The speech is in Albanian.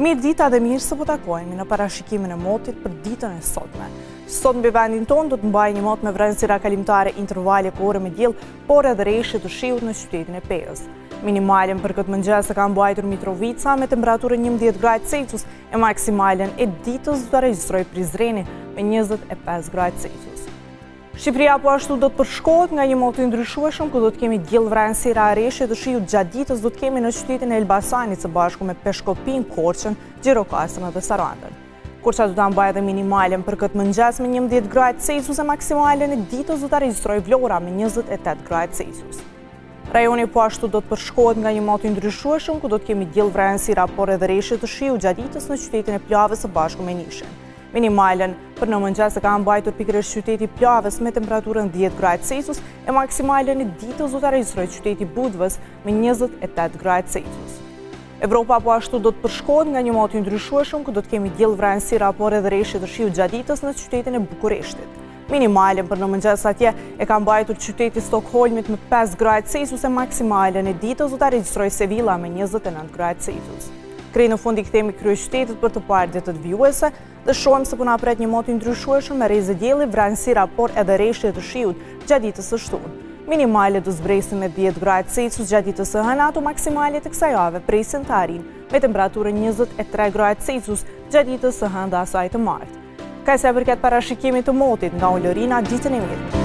Mirë dita dhe mirë se po takojmë në parashikimin e motit për ditën e sotme. Sot mbi vendin tonë do të mbajë një mot me vrenësira kalimtare intervale ore me diell, por edhe reshje të shiut në qytetin e Pezës. Minimalen për këtë mëngjes ka mbajtur Mitrovica me temperaturën 11 gradë Celsius e maksimalen e ditës do të regjistrojë Prizreni me 25 gradë Celsius. Shqipëria po ashtu do të përshkohet nga një mot i ndryshueshëm, ku do të kemi diell vrenësira reshje të shiut gjatë ditës do të kemi në qytetin e Elbasanit së bashku me Peshkopin, Korçën, Gjirokastër dhe Sarandën. Korça do ta mbajë edhe minimalen për këtë mëngjes me 11 gradë Celsius e maksimalen e ditës do ta regjistrojë Vlora me 28 gradë Celsius. Rajoni po ashtu do të përshkohet nga një mot i ndryshueshëm, ku do të kemi diell vrenësira por edhe reshje të shiut gjatë ditës në qytetin e Plavës së bashku me Nishen. Minimalen për në mëngjes ka mbajtur pikërisht qyteti Plavës me temperaturën 10 gradë Celsius e maksimalen e ditës do ta regjistrojë qyteti Budvës me 28 gradë Celsius. Evropa po ashtu do të përshkohet nga një mot i ndryshueshëm, ku do të kemi diell vrenësira por edhe reshje të shiut gjatë ditës në qytetin e Bukureshtit. Minimalen për në mëngjes atje ka mbajtur qyteti Stockholmit me 5 gradë Celsius e maksimalen e ditës do ta regjistrojë Sevilla me 29 gradë Celsius. Krejë në fund i kthehemi kryeqytetit për të parë ditë të vijuese dhe shohim se po na pret një mot i ndryshueshëm me rrezë dielli, vrenësira por edhe reshje të shiut gjatë ditës së shtunë. Minimalet do zbresin me 10 gradë Celsius gjatë ditës së hënë, ato maksimalet e kësaj jave presin të arrijnë me temperaturën 23 gradë Celsius gjatë ditës së hënë dhe asaj të martë. Kaq sa i përket parashikimit të motit nga Olorina, ditën e mirë.